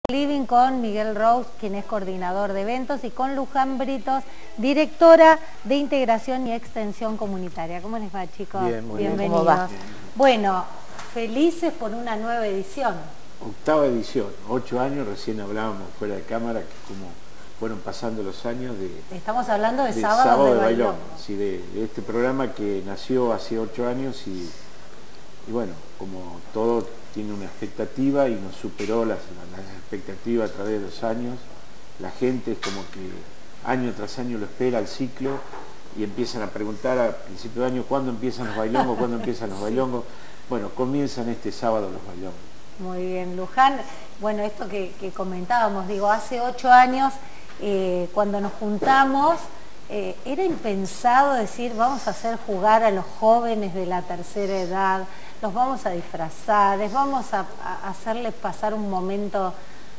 Living con Miguel Rose, quien es coordinador de eventos, y con Luján Britos, directora de Integración y Extensión Comunitaria. ¿Cómo les va, chicos? Bien, muy bienvenidos. bien. ¿Cómo va? Bueno, felices por una nueva edición. Octava edición, 8 años, recién hablábamos fuera de cámara, que como fueron pasando los años de... Estamos hablando de Sábado de Bailongo. Bailongo. Sí, de este programa que nació hace 8 años y bueno, como todo tiene una expectativa y nos superó las expectativas a través de los años. La gente es como que año tras año lo espera el ciclo y empiezan a preguntar a principio de año cuándo empiezan los bailongos, cuándo empiezan los bailongos. Bueno, comienzan este sábado los bailongos. Muy bien, Luján. Bueno, esto que comentábamos, digo, hace 8 años, cuando nos juntamos, era impensado decir, vamos a hacer jugar a los jóvenes de la tercera edad, los vamos a disfrazar, les vamos a hacerles pasar un momento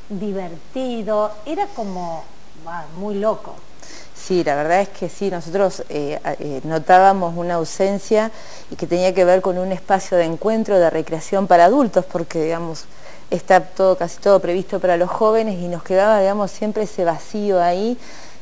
divertido. Era como muy loco. Sí, la verdad es que sí, nosotros notábamos una ausencia y que tenía que ver con un espacio de encuentro, de recreación para adultos, porque digamos está casi todo previsto para los jóvenes y nos quedaba, digamos, siempre ese vacío ahí.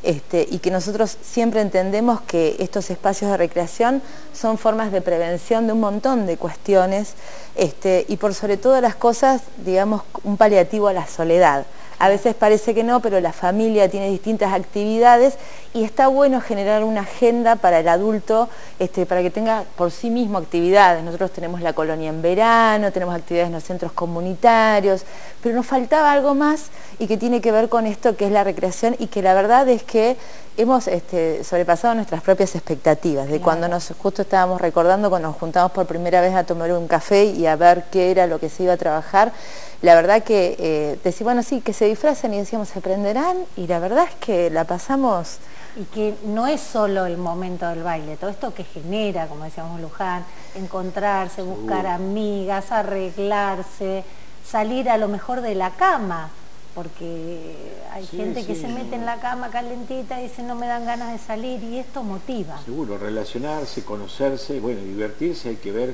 Y que nosotros siempre entendemos que estos espacios de recreación son formas de prevención de un montón de cuestiones y por sobre todas las cosas, digamos, un paliativo a la soledad. A veces parece que no, pero la familia tiene distintas actividades y está bueno generar una agenda para el adulto, para que tenga por sí mismo actividades. Nosotros tenemos la colonia en verano, tenemos actividades en los centros comunitarios, pero nos faltaba algo más y que tiene que ver con esto que es la recreación y que la verdad es que hemos sobrepasado nuestras propias expectativas. De cuando justo estábamos recordando cuando nos juntamos por primera vez a tomar un café y a ver qué era lo que se iba a trabajar, la verdad que decir, bueno, sí, que se disfrazan y decíamos, ¿se aprenderán? Y la verdad es que la pasamos... Y que no es solo el momento del baile, todo esto que genera, como decíamos Luján, encontrarse, buscar amigas, arreglarse, salir a lo mejor de la cama, porque hay gente que se mete en la cama calentita y dice no me dan ganas de salir y esto motiva. Seguro, relacionarse, conocerse, bueno, divertirse, hay que ver...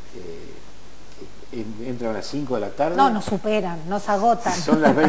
entran a las 5 de la tarde. No, nos superan, nos agotan. Son las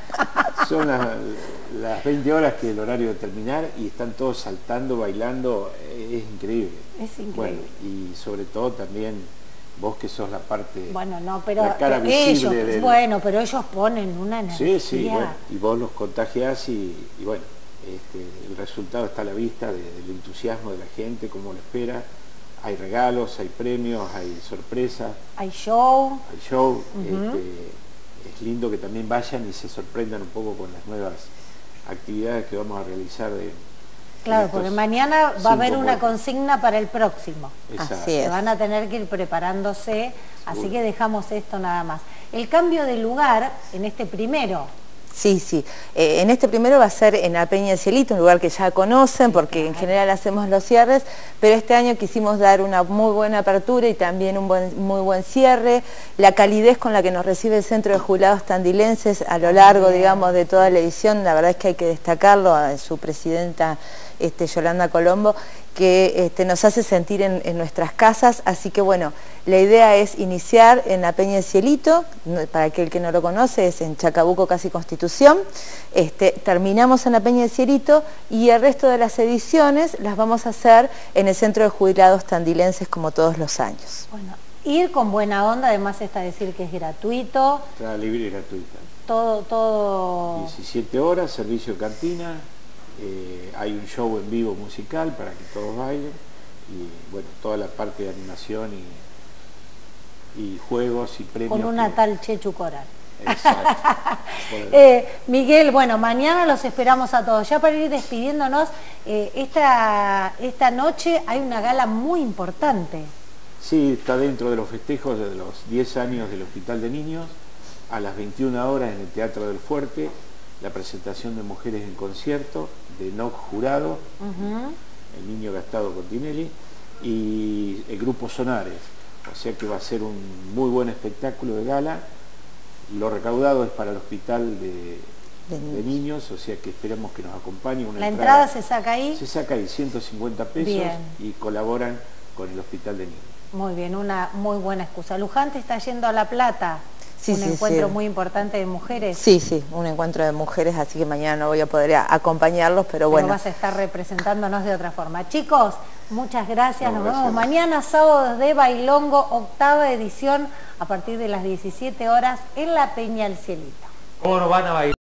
20 horas que es el horario de terminar y están todos saltando, bailando, es increíble. Es increíble. Bueno, y sobre todo también vos que sos la parte, bueno, no, pero la cara visible ellos, bueno, pero ellos ponen una energía. Sí, bueno, y vos los contagiás y bueno, el resultado está a la vista del entusiasmo de la gente, cómo lo espera. Hay regalos, hay premios, hay sorpresas. Hay show. Hay show. Es lindo que también vayan y se sorprendan un poco con las nuevas actividades que vamos a realizar. Claro, porque mañana va a haber una consigna para el próximo. Exacto. Así es. Van a tener que ir preparándose, así que dejamos esto nada más. El cambio de lugar en este primero. Sí, sí. En este primero va a ser en la Peña del Cielito, un lugar que ya conocen porque en general hacemos los cierres, pero este año quisimos dar una muy buena apertura y también un muy buen cierre. La calidez con la que nos recibe el Centro de Jubilados Tandilenses a lo largo, digamos, de toda la edición, la verdad es que hay que destacarlo, a su presidenta Yolanda Colombo, que nos hace sentir en nuestras casas, así que bueno, la idea es iniciar en la Peña del Cielito, para aquel que no lo conoce, es en Chacabuco, casi Constitución, terminamos en la Peña del Cielito y el resto de las ediciones las vamos a hacer en el Centro de Jubilados Tandilenses como todos los años. Bueno, ir con buena onda, además está decir que es gratuito. Entrada libre y gratuita. Todo... 17 horas, servicio de cantina. Hay un show en vivo musical para que todos bailen y bueno, toda la parte de animación y juegos y premios. Con una tal Chechu Coral. Exacto. Miguel, bueno, mañana los esperamos a todos. Ya para ir despidiéndonos, esta noche hay una gala muy importante. Sí, está dentro de los festejos de los 10 años del Hospital de Niños, a las 21 horas en el Teatro del Fuerte. La presentación de Mujeres en Concierto, de Noc Jurado, el niño Gastado Continelli, y el grupo Sonares. O sea que va a ser un muy buen espectáculo de gala. Lo recaudado es para el Hospital de Niños, o sea que esperamos que nos acompañe. ¿La entrada se saca ahí? Se saca ahí, 150 pesos. Bien. Y colaboran con el Hospital de Niños. Muy bien, una muy buena excusa. Luján te está yendo a La Plata. Sí, un encuentro muy importante de mujeres. Sí, sí, un encuentro de mujeres, así que mañana no voy a poder acompañarlos, pero bueno. Vas a estar representándonos de otra forma. Chicos, muchas gracias. Nos vemos mañana, sábado de Bailongo, 8ª edición, a partir de las 17 horas en la Peña El Cielito. ¿Cómo nos van a bailar?